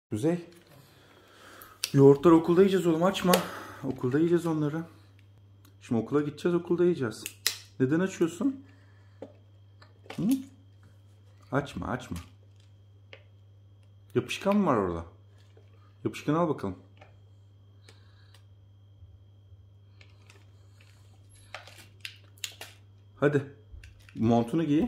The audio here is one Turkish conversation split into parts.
Kuzey. Yoğurtlar okulda yiyeceğiz oğlum, açma. Okulda yiyeceğiz onları. Şimdi okula gideceğiz, okulda yiyeceğiz. Neden açıyorsun? Hı? Açma açma. Yapışkan mı var orada? Yapışkanı al bakalım. Hadi. Montunu giy.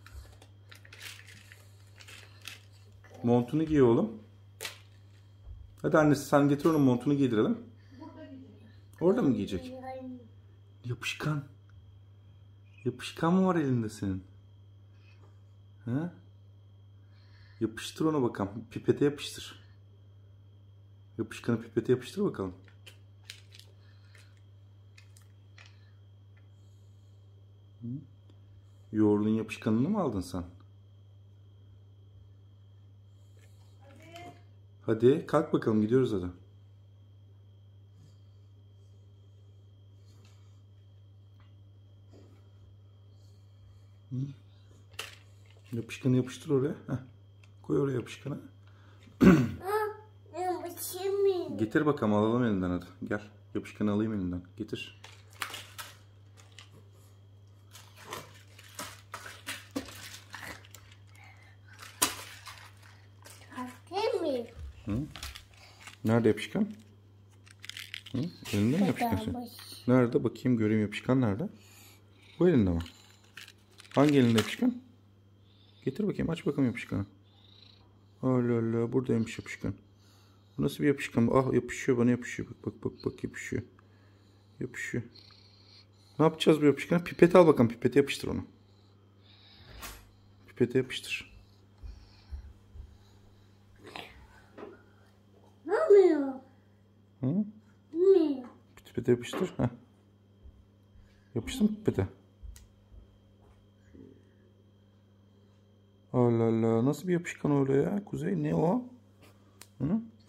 Montunu giy oğlum. Hadi annesi, sen getir onun montunu giydirelim. Orada mı giyecek? Yapışkan. Yapışkan mı var elinde senin? He? Yapıştır onu bakalım. Pipete yapıştır. Yapışkanı pipete yapıştır bakalım. Yoğurdun yapışkanını mı aldın sen? Hadi kalk bakalım, gidiyoruz hadi. Yapışkanı yapıştır oraya. Heh. Koy oraya yapışkanı. Getir bakalım, alalım elinden hadi. Gel. Yapışkanı alayım elinden. Getir. Hı? Nerede yapışkan? Hı? Elinde mi yapışkan? Nerede? Bakayım göreyim, yapışkan nerede? Bu elinde mi? Hangi elinde yapışkan? Getir bakayım, aç bakalım yapışkanı. Allah Allah, buradaymış yapışkan. Bu nasıl bir yapışkan? Ah, yapışıyor, bana yapışıyor. Bak yapışıyor. Yapışıyor. Ne yapacağız bu yapışkanı? Pipet al bakalım, pipete yapıştır onu. Pipete yapıştır. Ne oluyor? Hı? Ne? Pipete yapıştır. Heh. Yapıştı mı pipete? Allah Allah, nasıl bir yapışkan öyle ya? Kuzey, ne o? Hı?